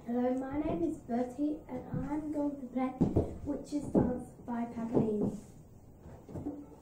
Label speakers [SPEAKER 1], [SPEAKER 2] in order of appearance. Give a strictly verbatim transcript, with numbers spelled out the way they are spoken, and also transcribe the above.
[SPEAKER 1] Hello, my name is Bertie and I'm going to play Witch's Dance by Paganini.